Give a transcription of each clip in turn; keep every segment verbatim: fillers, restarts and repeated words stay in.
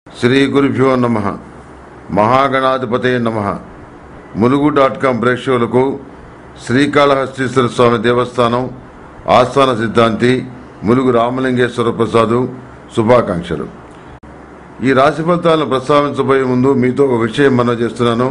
శ్రీ గురుభ్యో నమః. మహాగణాధిపతే నమః. ములుగు డాట్ కాం ప్రేక్షకులకు శ్రీకాళహస్తీశ్వర స్వామి దేవస్థానం ఆస్థాన సిద్ధాంతి ములుగు రామలింగేశ్వర ప్రసాదు శుభాకాంక్షలు. ఈ రాశి ఫలితాలను ప్రస్తావించబోయే ముందు మీతో ఒక విషయం మనం చేస్తున్నాను.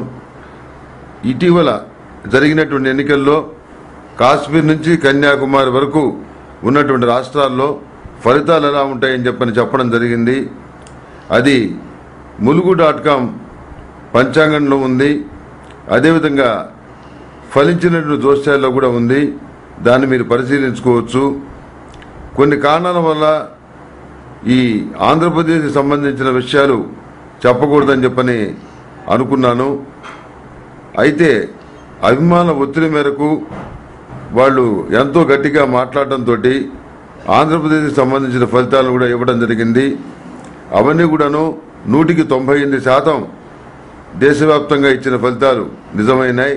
ఇటీవల జరిగినటువంటి ఎన్నికల్లో కాశ్మీర్ నుంచి కన్యాకుమారి వరకు ఉన్నటువంటి రాష్ట్రాల్లో ఫలితాలు ఎలా ఉంటాయని చెప్పని చెప్పడం జరిగింది. అది ములుగు డాట్ కాం పంచాంగంలో ఉంది. అదేవిధంగా ఫలించినటువంటి జోస్యాల్లో కూడా ఉంది. దాన్ని మీరు పరిశీలించుకోవచ్చు. కొన్ని కారణాల వల్ల ఈ ఆంధ్రప్రదేశ్కి సంబంధించిన విషయాలు చెప్పకూడదని చెప్పని అనుకున్నాను. అయితే అభిమాన ఒత్తిడి మేరకు వాళ్ళు ఎంతో గట్టిగా మాట్లాడటంతో ఆంధ్రప్రదేశ్కి సంబంధించిన ఫలితాలను కూడా ఇవ్వడం జరిగింది. అవన్నీ కూడాను నూటికి తొంభై ఎనిమిది శాతం దేశవ్యాప్తంగా ఇచ్చిన ఫలితాలు నిజమైనాయి.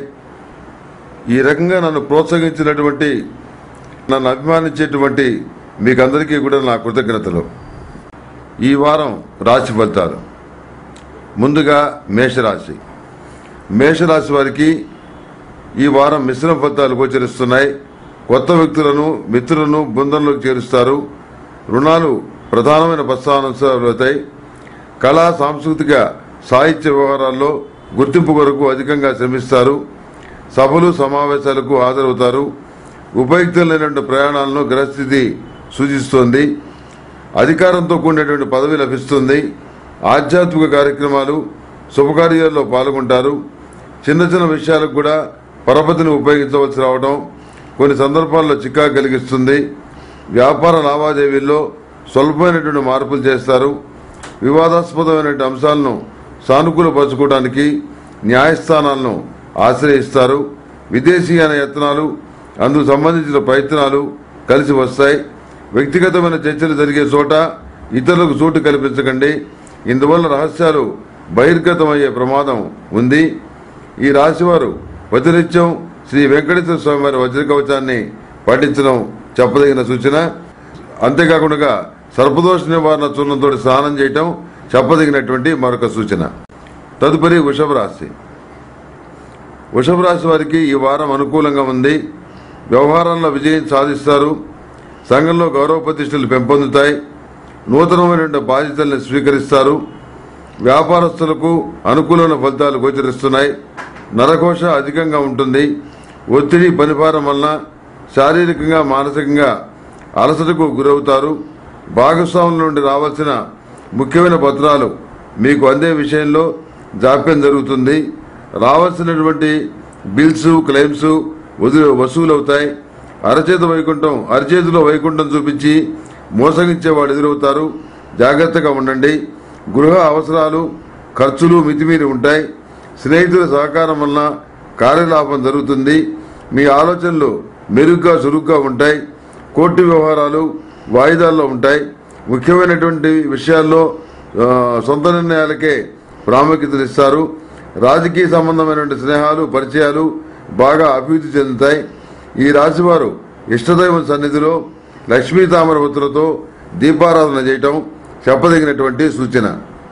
ఈ రకంగా నన్ను ప్రోత్సహించినటువంటి, నన్ను అభిమానించేటువంటి మీకందరికీ కూడా నా కృతజ్ఞతలు. ఈ వారం రాశి ఫలితాలు. ముందుగా మేషరాశి. మేషరాశి వారికి ఈ వారం మిశ్రమ ఫలితాలు గోచరిస్తున్నాయి. కొత్త వ్యక్తులను, మిత్రులను బృందంలోకి చేరుస్తారు. రుణాలు ప్రధానమైన ప్రస్తావనలు అవుతాయి. కళా, సాంస్కృతిక, సాహిత్య వ్యవహారాల్లో గుర్తింపు కొరకు అధికంగా శ్రమిస్తారు. సభలు, సమావేశాలకు హాజరవుతారు. ఉపయుక్తమైనటువంటి ప్రయాణాలను గ్రహస్థితి సూచిస్తోంది. అధికారంతో కూడినటువంటి పదవి లభిస్తుంది. ఆధ్యాత్మిక కార్యక్రమాలు, శుభకార్యాల్లో పాల్గొంటారు. చిన్న చిన్న విషయాలకు కూడా పరపతిని ఉపయోగించవలసి రావడం కొన్ని సందర్భాల్లో చికాకు కలిగిస్తుంది. వ్యాపార లావాదేవీల్లో స్వల్పమైనటువంటి మార్పులు చేస్తారు. వివాదాస్పదమైనటువంటి అంశాలను సానుకూలపరచుకోవడానికి న్యాయస్థానాలను ఆశ్రయిస్తారు. విదేశీయాన యత్నాలు, అందుకు సంబంధించిన ప్రయత్నాలు కలిసి వస్తాయి. వ్యక్తిగతమైన చర్చలు జరిగే చోట ఇతరులకు చోటు కల్పించకండి. ఇందువల్ల రహస్యాలు బహిర్గతమయ్యే ప్రమాదం ఉంది. ఈ రాశివారు ప్రతినిత్యం శ్రీ వెంకటేశ్వర స్వామి వారి వజ్ర కవచాన్ని పఠించడం చెప్పదగిన సూచన. అంతేకాకుండా సర్పదోష నివారణ చూర్ణంతో స్నానం చేయటం చెప్పదగినటువంటి మరొక సూచన. తదుపరి వృషభ రాశి. వృషభ రాశి వారికి ఈ వారం అనుకూలంగా ఉంది. వ్యవహారాల్లో విజయం సాధిస్తారు. సంఘంలో గౌరవ ప్రతిష్టలు పెంపొందుతాయి. నూతనమైనటువంటి బాధ్యతల్ని స్వీకరిస్తారు. వ్యాపారస్తులకు అనుకూలమైన ఫలితాలు గోచరిస్తున్నాయి. నరఘోష అధికంగా ఉంటుంది. ఒత్తిడి, పనిభారం వలన శారీరకంగా, మానసికంగా అలసటకు గురవుతారు. భాగస్వాముల నుండి రావాల్సిన ముఖ్యమైన పత్రాలు మీకు అందే విషయంలో జాప్యం జరుగుతుంది. రావాల్సినటువంటి బిల్స్, క్లెయిమ్స్ వసూలవుతాయి. అరచేత వైకుంఠం అరచేతిలో వైకుంఠం చూపించి మోసగించేవాడు ఎదురవుతారు. జాగ్రత్తగా ఉండండి. గృహ అవసరాలు, ఖర్చులు మితిమీరి ఉంటాయి. స్నేహితుల సహకారం వలన కార్యలాభం జరుగుతుంది. మీ ఆలోచనలు మెరుగ్గా, చురుగ్గా ఉంటాయి. కోర్టు వ్యవహారాలు వాయిదాల్లో ఉంటాయి. ముఖ్యమైనటువంటి విషయాల్లో సొంత నిర్ణయాలకే ప్రాముఖ్యతనిస్తారు. రాజకీయ సంబంధమైనటువంటి స్నేహాలు, పరిచయాలు బాగా అభివృద్ధి చెందుతాయి. ఈ రాశివారు ఇష్టదైవం సన్నిధిలో లక్ష్మీ తామర ఒత్తులతో దీపారాధన చేయటం చెప్పదగినటువంటి సూచన.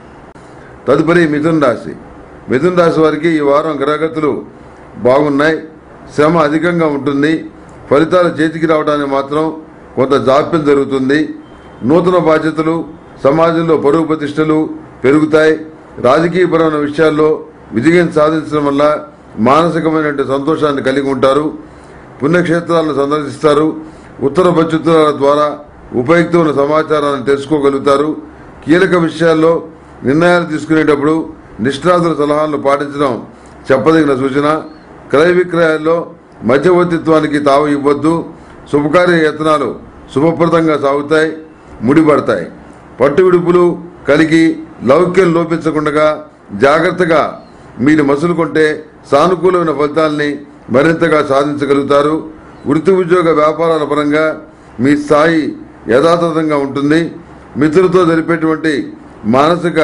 తదుపరి మిథున రాశి. మిథున రాశి వారికి ఈ వారం గ్రహగతులు బాగున్నాయి. శ్రమ అధికంగా ఉంటుంది. ఫలితాలు చేతికి రావడానికి మాత్రం కొంత జాప్యం జరుగుతుంది. నూతన బాధ్యతలు, సమాజంలో పరువు ప్రతిష్టలు పెరుగుతాయి. రాజకీయపరమైన విషయాల్లో విజయం సాధించడం వల్ల మానసికమైన సంతోషాన్ని కలిగి ఉంటారు. పుణ్యక్షేత్రాలను సందర్శిస్తారు. ఉత్తర ప్రత్యుత్తరాల ద్వారా ఉపయుక్తమైన సమాచారాన్ని తెలుసుకోగలుగుతారు. కీలక విషయాల్లో నిర్ణయాలు తీసుకునేటప్పుడు నిష్ణాతుల సలహాలను పాటించడం చెప్పదగిన సూచన. క్రయ విక్రయాల్లో మధ్యవర్తిత్వానికి తావు ఇవ్వద్దు. శుభకార్య యత్నాలు శుభప్రదంగా సాగుతాయి, ముడిపడతాయి. పట్టు విడుపులు కలిగి లౌక్యం లోపించకుండా జాగ్రత్తగా మీరు మసులుకుంటే సానుకూలమైన ఫలితాలని మరింతగా సాధించగలుగుతారు. వృత్తి, ఉద్యోగ, వ్యాపారాల పరంగా మీ స్థాయి యథాతథంగా ఉంటుంది. మిత్రులతో జరిపేటువంటి మానసిక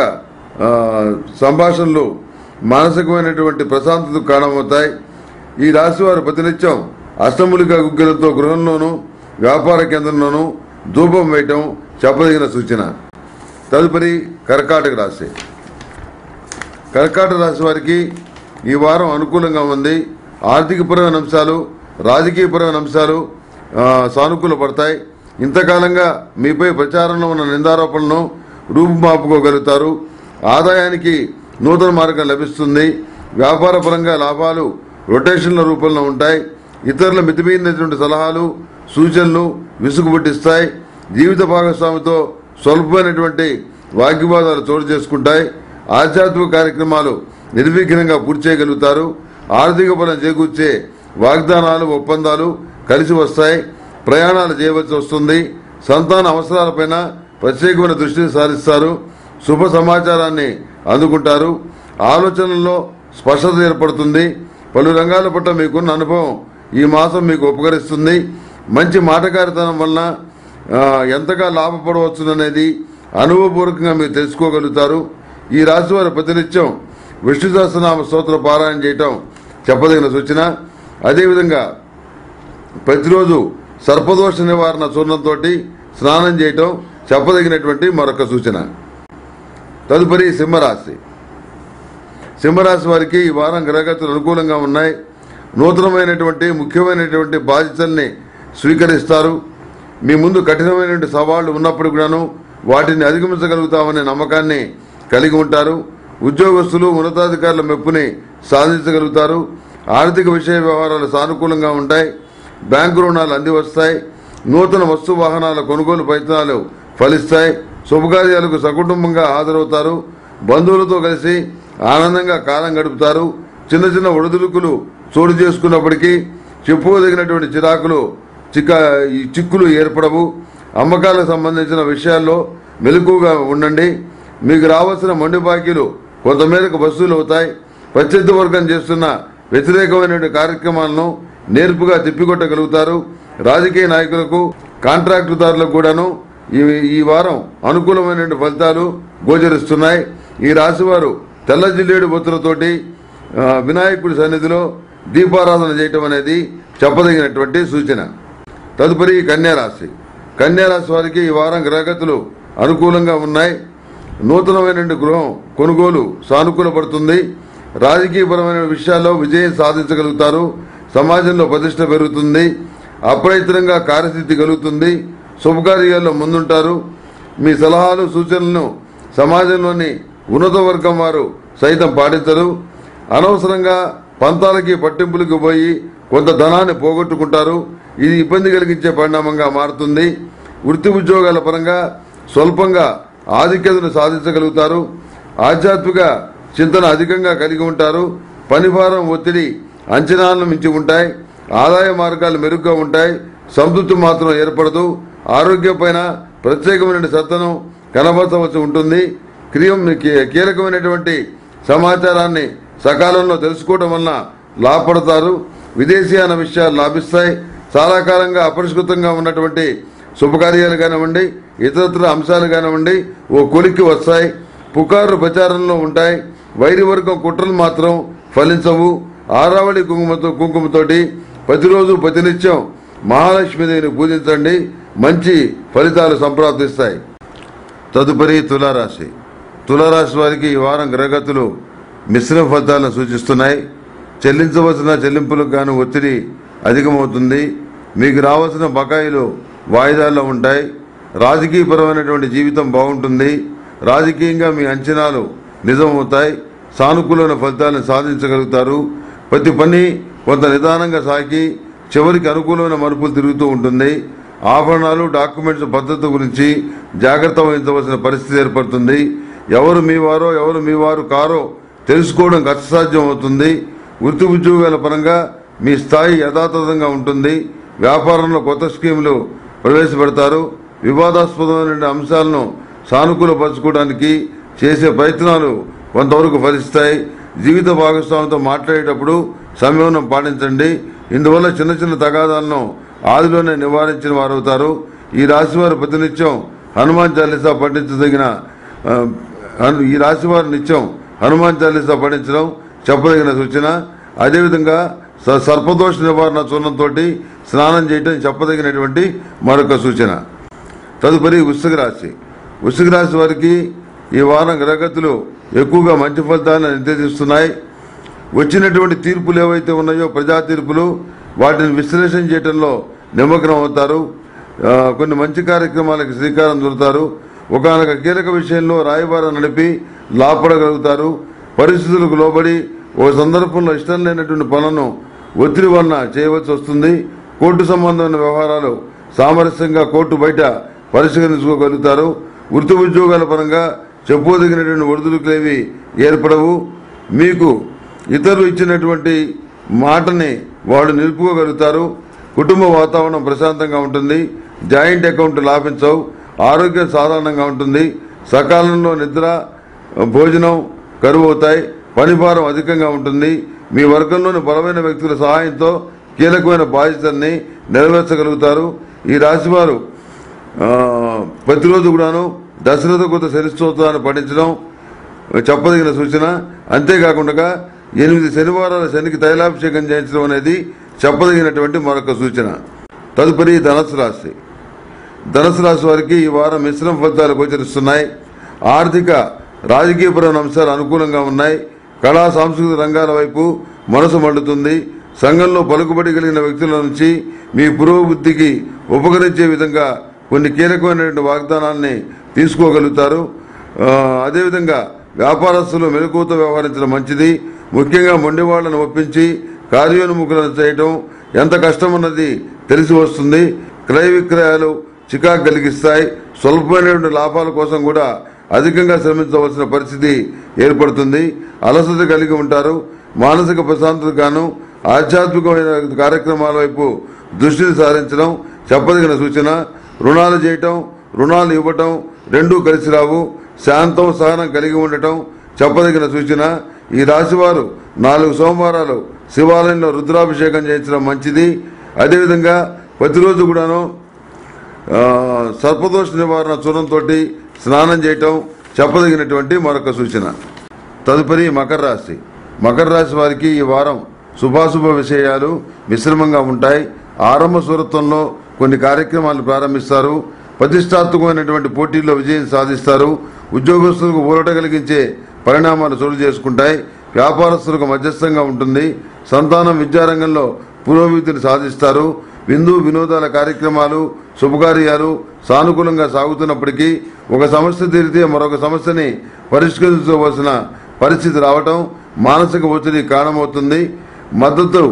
సంభాషణలు మానసికమైనటువంటి ప్రశాంతతకు కారణమవుతాయి. ఈ రాశి వారు ప్రతినిత్యం అష్టములిక గుగ్గిలతో గృహంలోనూ వ్యాపార కేంద్రంలోనూ ధూపం వేయటం చెప్పదగిన సూచన. తదుపరి కర్కాటక రాశి. కర్కాటక రాశి వారికి ఈ వారం అనుకూలంగా ఉంది. ఆర్థికపరమైన అంశాలు, రాజకీయపరమైన అంశాలు సానుకూల పడతాయి. ఇంతకాలంగా మీపై ప్రచారంలో ఉన్న నిందారోపణలను రూపుమాపుకోగలుగుతారు. ఆదాయానికి నూతన మార్గం లభిస్తుంది. వ్యాపారపరంగా లాభాలు రొటేషన్ల రూపంలో ఉంటాయి. ఇతరుల మితిమీరినటువంటి సలహాలు, సూచనలు విసుగు పుట్టిస్తాయి. జీవిత భాగస్వామితో స్వల్పమైనటువంటి వాగ్వివాదాలు చోటు చేసుకుంటాయి. ఆధ్యాత్మిక కార్యక్రమాలు నిర్విఘ్నంగా పూర్తి చేయగలుగుతారు. ఆర్థిక బలం చేకూర్చే వాగ్దానాలు, ఒప్పందాలు కలిసి వస్తాయి. ప్రయాణాలు చేయవలసి వస్తుంది. సంతాన అవసరాలపైన ప్రత్యేకమైన దృష్టిని సారిస్తారు. శుభ సమాచారాన్ని అందుకుంటారు. ఆలోచనల్లో స్పష్టత ఏర్పడుతుంది. పలు రంగాల పట్ల మీకున్న అనుభవం ఈ మాసం మీకు ఉపకరిస్తుంది. మంచి మాటకారితనం వలన ఎంతగా లాభపడవచ్చుననేది అనుభవపూర్వకంగా మీరు తెలుసుకోగలుగుతారు. ఈ రాశి వారి ప్రతినిత్యం విష్ణు సహస్రనామ స్తోత్ర పారాయణ చేయటం చెప్పదగిన సూచన. అదేవిధంగా ప్రతిరోజు సర్పదోష నివారణ చూర్ణంతో స్నానం చేయటం చెప్పదగినటువంటి మరొక సూచన. తదుపరి సింహరాశి. సింహరాశి వారికి ఈ వారం గ్రహగతులు అనుకూలంగా ఉన్నాయి. నూతనమైనటువంటి ముఖ్యమైనటువంటి బాధ్యతల్ని స్వీకరిస్తారు. మీ ముందు కఠినమైనటువంటి సవాళ్లు ఉన్నప్పుడు కూడాను వాటిని అధిగమించగలుగుతామనే నమ్మకాన్ని కలిగి ఉంటారు. ఉద్యోగస్తులు ఉన్నతాధికారుల మెప్పుని సాధించగలుగుతారు. ఆర్థిక విషయ వ్యవహారాలు సానుకూలంగా ఉంటాయి. బ్యాంకు రుణాలు అంది వస్తాయి. నూతన వస్తు వాహనాల కొనుగోలు ప్రయత్నాలు ఫలిస్తాయి. శుభకార్యాలకు సకుటుంబంగా హాజరవుతారు. బంధువులతో కలిసి ఆనందంగా కాలం గడుపుతారు. చిన్న చిన్న ఒడిదుడుకులు చోటు చేసుకున్నప్పటికీ చెప్పుకోదగినటువంటి చిరాకులు చిక్క చిక్కులు ఏర్పడవు. అమ్మకాలకు సంబంధించిన విషయాల్లో మెలకువగా ఉండండి. మీకు రావాల్సిన మొండి బాకీలు కొంతమేరకు వసూలు అవుతాయి. ప్రత్యర్థి వర్గం చేస్తున్న వ్యతిరేకమైన కార్యక్రమాలను నేర్పుగా తిప్పికొట్టగలుగుతారు. రాజకీయ నాయకులకు, కాంట్రాక్టుదారులకు కూడాను ఈ వారం అనుకూలమైన ఫలితాలు గోచరిస్తున్నాయి. ఈ రాశివారు తెల్ల జిల్లేడు బొత్తులతోటి వినాయకుడి సన్నిధిలో దీపారాధన చేయటం అనేది చెప్పదగినటువంటి సూచన. తదుపరి కన్యారాశి. కన్యారాశి వారికి ఈ వారం గ్రహగతులు అనుకూలంగా ఉన్నాయి. నూతనమైన గృహం కొనుగోలు సానుకూలపడుతుంది. రాజకీయపరమైన విషయాల్లో విజయం సాధించగలుగుతారు. సమాజంలో ప్రతిష్ట పెరుగుతుంది. అప్రయత్నంగా కార్యసిద్ధి కలుగుతుంది. శుభకార్యాల్లో ముందుంటారు. మీ సలహాలు, సూచనలను సమాజంలోని ఉన్నత వర్గం వారు సైతం పాటించరు. అనవసరంగా పంతాలకి పట్టింపులకు పోయి కొంత ధనాన్ని పోగొట్టుకుంటారు. ఇది ఇబ్బంది కలిగించే పరిణామంగా మారుతుంది. వృత్తి ఉద్యోగాల పరంగా స్వల్పంగా ఆధిక్యతను సాధించగలుగుతారు. ఆధ్యాత్మిక చింతన అధికంగా కలిగి ఉంటారు. పనిభారం, ఒత్తిడి అంచనాలను మించి ఉంటాయి. ఆదాయ మార్గాలు మెరుగ్గా ఉంటాయి. సంతృప్తి మాత్రం ఏర్పడదు. ఆరోగ్యం పైన ప్రత్యేకమైన శ్రద్ధను కనబరచవలసి ఉంటుంది. కీలకమైనటువంటి సమాచారాన్ని సకాలంలో తెలుసుకోవడం వలన లాభపడతారు. విదేశీయాన విషయాలు లాభిస్తాయి. చాలా కాలంగా అపరిష్కృతంగా ఉన్నటువంటి శుభకార్యాలు కానివ్వండి, ఇతరత్ర అంశాలు కానివ్వండి ఓ కొలిక్కి వస్తాయి. పుకార్లు ప్రచారంలో ఉంటాయి. వైరి వర్గం కుట్రలు మాత్రం ఫలించవు. ఆరావళి కుంకుమతో కుంకుమతోటి ప్రతిరోజు ప్రతినిత్యం మహాలక్ష్మీదేవిని పూజించండి. మంచి ఫలితాలు సంప్రాప్తిస్తాయి. తదుపరి తులారాశి. తులారాశి వారికి ఈ వారం గ్రహగతులు మిశ్రమ ఫలితాలను సూచిస్తున్నాయి. చెల్లించవలసిన చెల్లింపులకు గాను ఒత్తిడి అధికమవుతుంది. మీకు రావాల్సిన బకాయిలు వాయిదాల్లో ఉంటాయి. రాజకీయపరమైనటువంటి జీవితం బాగుంటుంది. రాజకీయంగా మీ అంచనాలు నిజమవుతాయి. సానుకూలమైన ఫలితాలను సాధించగలుగుతారు. ప్రతి పని కొంత నిదానంగా సాగి చివరికి అనుకూలమైన మలుపులు తిరుగుతూ ఉంటుంది. ఆభరణాలు, డాక్యుమెంట్స్ భద్రత గురించి జాగ్రత్త వహించవలసిన పరిస్థితి ఏర్పడుతుంది. ఎవరు మీ వారో ఎవరు మీ వారు కారో తెలుసుకోవడం కష్టసాధ్యం అవుతుంది. వృత్తి ఉద్యోగాల పరంగా మీ స్థాయి యథాతథంగా ఉంటుంది. వ్యాపారంలో కొత్త స్కీములు ప్రవేశపెడతారు. వివాదాస్పదమైన అంశాలను సానుకూలపరచుకోవడానికి చేసే ప్రయత్నాలు కొంతవరకు ఫలిస్తాయి. జీవిత భాగస్వామితో మాట్లాడేటప్పుడు సంయమనం పాటించండి. ఇందువల్ల చిన్న చిన్న తగాదాలను ఆదిలోనే నివారించిన వారు అవుతారు. ఈ రాశి వారు ప్రతినిత్యం హనుమాన్ చాలీసా పఠించదగిన ఈ రాశి వారు నిత్యం హనుమాన్ చాలీసా పఠించడం చెప్పదగిన సూచన. అదేవిధంగా సర్పదోష నివారణ చూర్ణంతో స్నానం చేయటం చెప్పదగినటువంటి మరొక సూచన. తదుపరి వృశ్చిక రాశి. వృశ్చిక రాశి వారికి ఈ వారం గ్రహగతులు ఎక్కువగా మంచి ఫలితాలను నిర్దేశిస్తున్నాయి. వచ్చినటువంటి తీర్పులు ఏవైతే ఉన్నాయో ప్రజా తీర్పులు వాటిని విశ్లేషణ చేయడంలో నిమగ్నం అవుతారు. కొన్ని మంచి కార్యక్రమాలకు శ్రీకారం చుడతారు. ఒకనొక కీలక విషయంలో రాయబారం నడిపి లాభపడగలుగుతారు. పరిస్థితులకు లోబడి ఒక సందర్భంలో ఇష్టం లేనటువంటి పనులను ఒత్తిడి వలన చేయవలసి వస్తుంది. కోర్టు సంబంధమైన వ్యవహారాలు సామరస్యంగా కోర్టు బయట పరిష్కరించుకోగలుగుతారు. వృత్తి ఉద్యోగాల పరంగా చెప్పుకోదగినటువంటి ఒడిదుడుకులేవి ఏర్పడవు. మీకు ఇతరులు ఇచ్చినటువంటి మాటని వాళ్ళు నిలుపుకోగలుగుతారు. కుటుంబ వాతావరణం ప్రశాంతంగా ఉంటుంది. జాయింట్ అకౌంట్ లాభించవు. ఆరోగ్యం సాధారణంగా ఉంటుంది. సకాలంలో నిద్ర భోజనం కరువు అవుతాయి. పనిభారం అధికంగా ఉంటుంది. మీ వర్గంలోని బలమైన వ్యక్తుల సహాయంతో కీలకమైన బాధ్యతల్ని నెరవేర్చగలుగుతారు. ఈ రాశివారు ప్రతిరోజు కూడాను దశరథ కృత శనిస్తోత్రాన్ని పఠించడం చెప్పదగిన సూచన. అంతేకాకుండా ఎనిమిది శనివారాల శనికి తైలాభిషేకం చేయించడం అనేది చెప్పదగినటువంటి మరొక సూచన. తదుపరి ధనుసు రాశి. ధనుసు రాశి వారికి ఈ వారం మిశ్రమ ఫలితాలు గోచరిస్తున్నాయి. ఆర్థిక రాజకీయపరమైన అంశాలు అనుకూలంగా ఉన్నాయి. కళా సాంస్కృతిక రంగాల వైపు మనసు మండుతుంది. సంఘంలో పలుకుబడి కలిగిన వ్యక్తుల నుంచి మీ పురోభివృద్ధికి ఉపకరించే విధంగా కొన్ని కీలకమైనటువంటి వాగ్దానాల్ని తీసుకోగలుగుతారు. అదేవిధంగా వ్యాపారస్తులు మెలకువతో వ్యవహరించడం మంచిది. ముఖ్యంగా మొండివాళ్లను ఒప్పించి కార్యోన్ముఖులను చేయటం ఎంత కష్టమన్నది తెలిసి వస్తుంది. క్రయ విక్రయాలు చికాకు కలిగిస్తాయి. స్వల్పమైనటువంటి లాభాల కోసం కూడా అధికంగా శ్రమించవలసిన పరిస్థితి ఏర్పడుతుంది. అలసట కలిగి ఉంటారు. మానసిక ప్రశాంతత గాను ఆధ్యాత్మికమైన కార్యక్రమాల వైపు దృష్టిని సారించడం చెప్పదగిన సూచన. రుణాలు చేయటం రుణాలు ఇవ్వటం రెండూ కలిసి రావు. శాంతం సహనం కలిగి ఉండటం చెప్పదగిన సూచన. ఈ రాశివారు నాలుగు సోమవారాలు శివాలయంలో రుద్రాభిషేకం చేయించడం మంచిది. అదేవిధంగా ప్రతిరోజు కూడాను సర్పదోష నివారణ చూడంతో స్నానం చేయటం చెప్పదగినటువంటి మరొక సూచన. తదుపరి మకర రాశి. మకర రాశి వారికి ఈ వారం శుభాశుభ విషయాలు మిశ్రమంగా ఉంటాయి. ఆరంభ సూరత్వంలో కొన్ని కార్యక్రమాలు ప్రారంభిస్తారు. ప్రతిష్టాత్మకమైనటువంటి పోటీల్లో విజయం సాధిస్తారు. ఉద్యోగస్తులకు ఊరట కలిగించే పరిణామాలు చోటు చేసుకుంటాయి. వ్యాపారస్తులకు మధ్యస్థంగా ఉంటుంది. సంతానం విద్యారంగంలో పురోభివృద్ధిని సాధిస్తారు. విందు వినోదాల కార్యక్రమాలు శుభకార్యాలు సానుకూలంగా సాగుతున్నప్పటికీ ఒక సమస్య తీరితే మరొక సమస్యని పరిష్కరించవలసిన పరిస్థితి రావటం మానసిక ఒత్తిడి కారణమవుతుంది. మద్దతు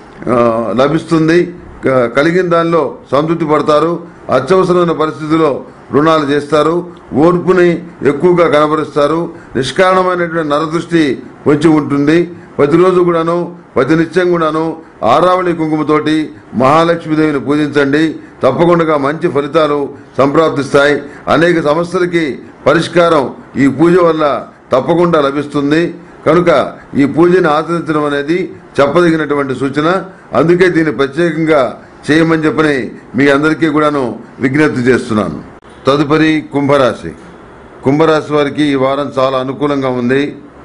లభిస్తుంది. కలిగిన దానిలో సంతృప్తి పడతారు. అత్యవసరమైన పరిస్థితుల్లో రుణాలు చేస్తారు. ఓర్పుని ఎక్కువగా కనబరుస్తారు. నిష్కారణమైనటువంటి నరదృష్టి వచ్చి ఉంటుంది. ప్రతిరోజు కూడాను ప్రతి నిత్యం కూడాను ఆరావళి కుంకుమతోటి మహాలక్ష్మీదేవిని పూజించండి. తప్పకుండా మంచి ఫలితాలు సంప్రాప్తిస్తాయి. అనేక సమస్యలకి పరిష్కారం ఈ పూజ వల్ల తప్పకుండా లభిస్తుంది. కనుక ఈ పూజని ఆచరించడం అనేది చెప్పదగినటువంటి సూచన. అందుకే దీన్ని ప్రత్యేకంగా చేయమని చెప్పని మీ అందరికీ కూడాను విజ్ఞప్తి చేస్తున్నాను. తదుపరి కుంభరాశి. కుంభరాశి వారికి ఈ వారం చాలా అనుకూలంగా ఉంది.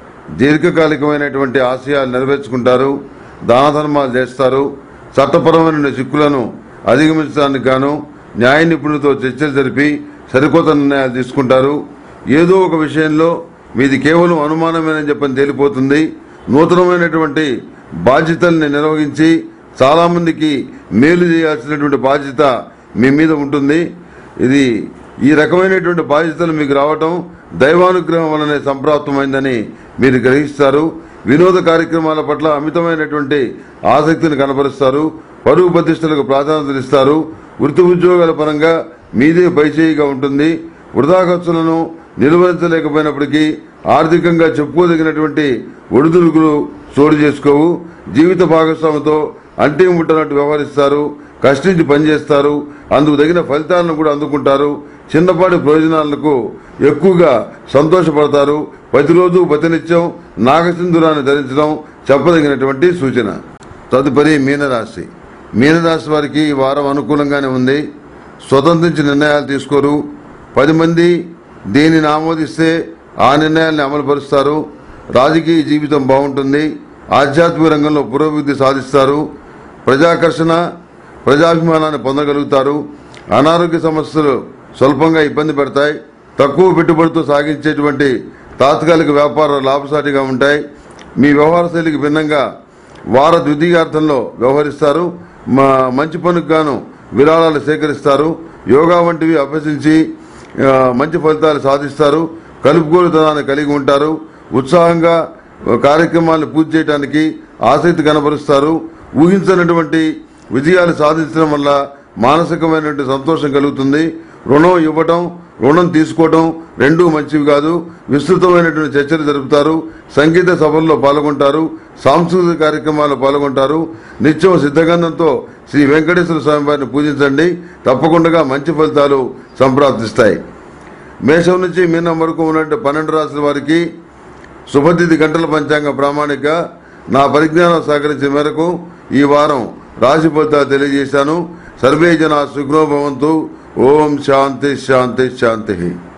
దీర్ఘకాలికమైనటువంటి ఆశయాలు నెరవేర్చుకుంటారు. దాన ధర్మాలు చేస్తారు. చట్టపరమైన చిక్కులను అధిగమించడానికి గాను న్యాయ నిపుణులతో చర్చలు జరిపి సరికొత్త నిర్ణయాలు తీసుకుంటారు. ఏదో ఒక విషయంలో మీది కేవలం అనుమానమేనని చెప్పని తేలిపోతుంది. నూతనమైనటువంటి బాధ్యతల్ని నిర్వహించి చాలా మందికి మేలు చేయాల్సినటువంటి బాధ్యత మీ మీద ఉంటుంది. ఇది ఈ రకమైనటువంటి బాధ్యతలు మీకు రావటం దైవానుగ్రహం వలనే సంప్రాప్తమైందని మీరు గ్రహిస్తారు. వినోద కార్యక్రమాల పట్ల అమితమైనటువంటి ఆసక్తిని కనబరుస్తారు. పరువు ప్రతిష్టలకు ప్రాధాన్యత ఇస్తారు. వృత్తి ఉద్యోగాల పరంగా మీదే పైచేయిగా ఉంటుంది. వృధా ఖర్చులను నిర్వహించలేకపోయినప్పటికీ ఆర్థికంగా చెప్పుకోదగినటువంటి ఒడిదుడుకులు చోటు చేసుకోవు. జీవిత భాగస్వామితో అంటి ముట్టనట్టు వ్యవహరిస్తారు. కష్టించి పనిచేస్తారు. అందుకు తగిన ఫలితాలను కూడా అందుకుంటారు. చిన్నపాటి ప్రయోజనాలకు ఎక్కువగా సంతోషపడతారు. ప్రతిరోజు ప్రతినిత్యం నాగసింధురాన్ని ధరించడం చెప్పదగినటువంటి సూచన. తదుపరి మీనరాశి. మీనరాశి వారికి ఈ వారం అనుకూలంగానే ఉంది. స్వతంత్రించి నిర్ణయాలు తీసుకోరు. పది మంది దీనిని ఆమోదిస్తే ఆ నిర్ణయాల్ని అమలుపరుస్తారు. రాజకీయ జీవితం బాగుంటుంది. ఆధ్యాత్మిక రంగంలో పురోభివృద్ధి సాధిస్తారు. ప్రజాకర్షణ ప్రజాభిమానాన్ని పొందగలుగుతారు. అనారోగ్య సమస్యలు స్వల్పంగా ఇబ్బంది పెడతాయి. తక్కువ పెట్టుబడితో సాగించేటువంటి తాత్కాలిక వ్యాపారాలు లాభసాటిగా ఉంటాయి. మీ వ్యవహార శైలికి భిన్నంగా వార ద్వితీయార్థంలో వ్యవహరిస్తారు. మా మంచి పనికి గాను విరాళాలు సేకరిస్తారు. యోగా వంటివి అభ్యసించి మంచి ఫలితాలు సాధిస్తారు. కలుపుగోలుతనాన్ని కలిగి ఉంటారు. ఉత్సాహంగా కార్యక్రమాలను పూర్తి చేయడానికి ఆసక్తి కనబరుస్తారు. ఊహించినటువంటి విజయాలు సాధించడం వల్ల మానసికమైనటువంటి సంతోషం కలుగుతుంది. రుణం ఇవ్వటం, రుణం తీసుకోవటం రెండూ మంచివి కాదు. విస్తృతమైనటువంటి చర్చలు జరుపుతారు. సంగీత సభల్లో పాల్గొంటారు. సాంస్కృతిక కార్యక్రమాల్లో పాల్గొంటారు. నిత్యం సిద్ధగంధంతో శ్రీ వెంకటేశ్వర స్వామి వారిని పూజించండి. తప్పకుండా మంచి ఫలితాలు సంప్రాప్తిస్తాయి. మేషం నుంచి మీనం వరకు ఉన్నటువంటి పన్నెండు రాశుల వారికి శుభతిథి గంటల పంచాంగ ప్రామాణిక నా పరిజ్ఞానం సహకరించిన మేరకు ఈ వారం రాశి ఫలితాలు తెలియజేశాను. సర్వే జనా సుఖినో భవంతు. ఓం శాంతి శాంతి శాంతి.